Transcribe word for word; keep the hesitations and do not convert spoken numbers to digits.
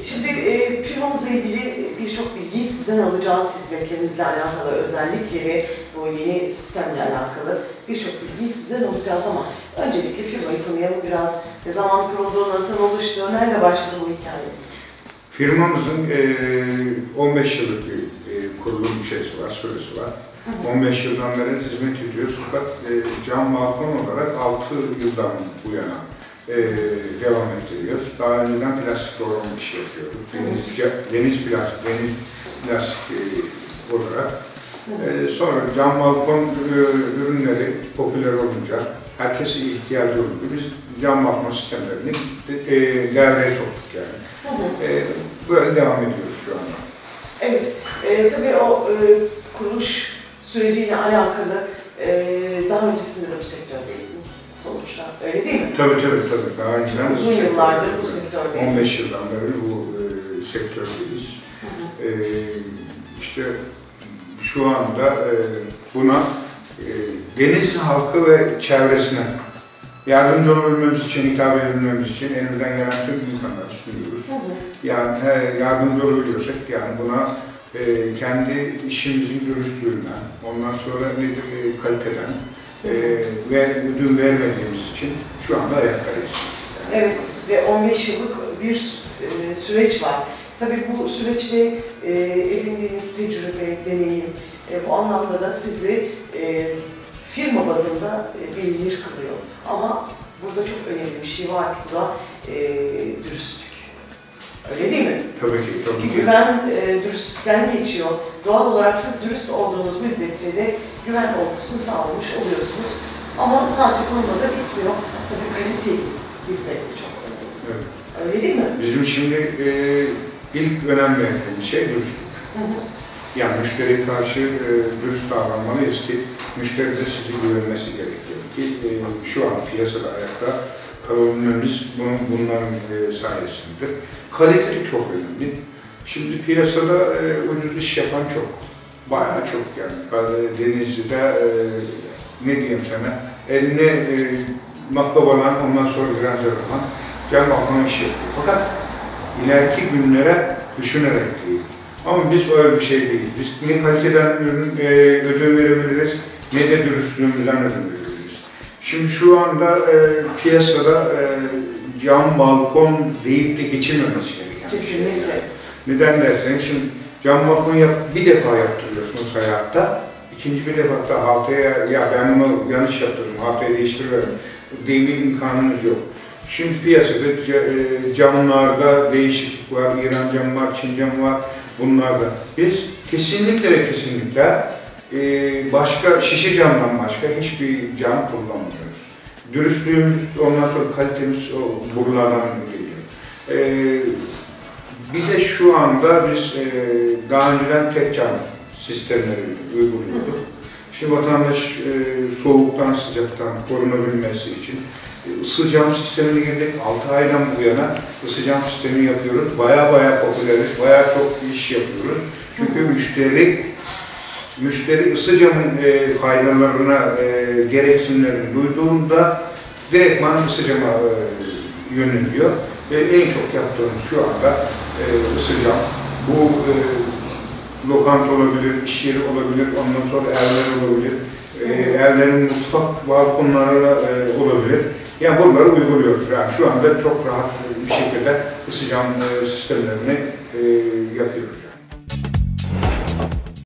Şimdi e, firmamızla ilgili birçok bilgiyi sizden alacağız, hizmetlerinizle alakalı, özellikle de bu yeni sistemle alakalı birçok bilgiyi sizden alacağız ama öncelikle firmayı tanıyalım biraz. Ne zaman kuruldu, nasıl oluştu, nerede başladı bu hikaye? Firmamızın e, on beş yıllık bir e, kurulum şeysi var, süresi var. Hı hı. on beş yıldan beri hizmet ediyoruz fakat e, cam balkon olarak altı yıldan bu yana e, devam ettiriyoruz. Daha önceden plastik doğrama işi yapıyorduk. Deniz, deniz plastik, deniz plastik e, olarak. E, sonra cam balkon e, ürünleri popüler olunca, herkesin ihtiyacı olunca biz cam balkon sistemlerini e, devreye soktuk yani. Hı hı. E, böyle devam ediyoruz şu anda. Evet, e, tabii o e, kuruluş süreciyle alakalı e, daha öncesinde de bu sektördeydiniz sonuçta, öyle değil mi? Tabii tabii tabii. Daha önceden uzun yıllardır bu sektördeydiniz. on beş yıldan beri bu e, sektördeyiz. Hı hı. E, işte şu anda e, buna e, deniz halkı ve çevresine yardımcı olabilmemiz için, hitap edebilmemiz için elimizden gelen tüm imkanları sunuyoruz. Hı hı. Yani he, yardımcı olabiliyorsak yani buna e, kendi işimizin dürüstlüğünden, ondan sonra nedir e, kaliteden e, ve ödün vermediğimiz için şu anda ayaktayız. Evet ve on beş yıllık bir e, süreç var. Tabii bu süreçte e, edindiğiniz tecrübe, deneyim e, bu anlamda da sizi e, firma bazında e, bilinir kılıyor. Ama burada çok önemli bir şey var ki bu da e, dürüstlük. Öyle değil mi? Tabii ki. Tabii Çünkü ki. güven e, dürüstlükten geçiyor. Doğal olarak siz dürüst olduğunuz müddetçe de güven olgusunu sağlamış oluyorsunuz. Ama sadece bununla da bitmiyor. Tabii kalite hizmet de çok önemli. Evet. Öyle değil mi? Bizim şimdi e, ilk önem verdiğimiz şey dürüstlük. Hı hı. Yani müşteriye karşı e, dürüst davranmalıyız ki müşteri de sizi güvenmesi gerekiyor ki e, şu an piyasada ayakta kalabilmemiz bunun, bunların e, sayesinde. Kalite de çok önemli. Şimdi piyasada e, ucuz iş yapan çok. Bayağı çok yani. Denizli'de e, ne diyeyim sana, eline e, maklabalan, ondan sonra granzer olan cam balkon iş yapıyor. Fakat ileriki günlere düşünerek değil. Ama biz öyle bir şey değil. Biz ne kaliteden ürün, e, ödün verebiliriz, ne de dürüstlüğümüzden ödün verebiliriz. Şimdi şu anda e, piyasada e, cam balkon deyip de geçirmemesi gereken bir şey. Yani. Neden derseniz, şimdi cam balkon yap, bir defa yaptırıyorsunuz hayatta, ikinci bir defa da haftaya, ya ben bunu yanlış yaptırdım, haftaya değiştiriyorum diye bir imkanınız yok. Şimdi piyasada camlarda değişiklik var, İran camı var, Çin camı var, bunlarda. Biz kesinlikle ve kesinlikle başka, şişe camdan başka hiçbir cam kullanmıyoruz. Dürüstlüğümüz, ondan sonra kalitemiz buralardan geliyor. Bize şu anda biz daha önceden tek cam sistemleri uyguluyorduk. Şimdi vatandaş soğuktan, sıcaktan korunabilmesi için ısı cam sistemine girdik. altı aydan bu yana ısı cam sistemi yapıyoruz. Baya baya popüleriz, baya çok iş yapıyoruz. Çünkü müşteri müşteri ısı camın e, faydalarına, e, gereksinimlerini duyduğunda direktman ısı cama e, yöneliyor. Ve en çok yaptığımız şu anda e, ısı cam. Bu e, lokanta olabilir, iş yeri olabilir, ondan sonra evler olabilir. E, evlerin mutfak balkonları e, olabilir. Yani bunları uyguluyoruz. Yani şu anda çok rahat bir şekilde ısı cam e, sistemlerini e,